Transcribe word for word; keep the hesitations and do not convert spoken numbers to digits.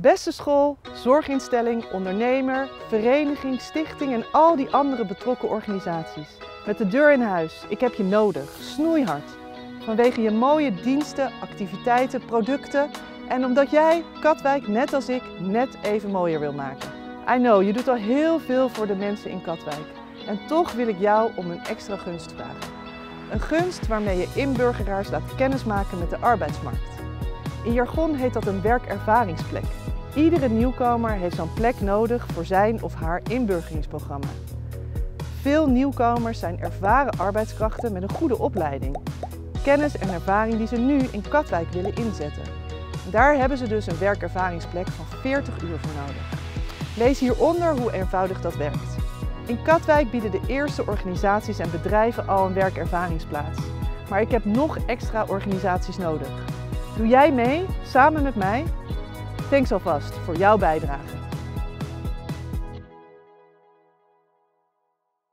Beste school, zorginstelling, ondernemer, vereniging, stichting en al die andere betrokken organisaties. Met de deur in huis, ik heb je nodig, snoeihard. Vanwege je mooie diensten, activiteiten, producten en omdat jij Katwijk, net als ik, net even mooier wil maken. I know, je doet al heel veel voor de mensen in Katwijk. En toch wil ik jou om een extra gunst vragen. Een gunst waarmee je inburgeraars laat kennismaken met de arbeidsmarkt. In jargon heet dat een werkervaringsplek. Iedere nieuwkomer heeft zo'n plek nodig voor zijn of haar inburgeringsprogramma. Veel nieuwkomers zijn ervaren arbeidskrachten met een goede opleiding. Kennis en ervaring die ze nu in Katwijk willen inzetten. Daar hebben ze dus een werkervaringsplek van veertig uur voor nodig. Lees hieronder hoe eenvoudig dat werkt. In Katwijk bieden de eerste organisaties en bedrijven al een werkervaringsplaats. Maar ik heb nog extra organisaties nodig. Doe jij mee, samen met mij? Thanks alvast voor jouw bijdrage.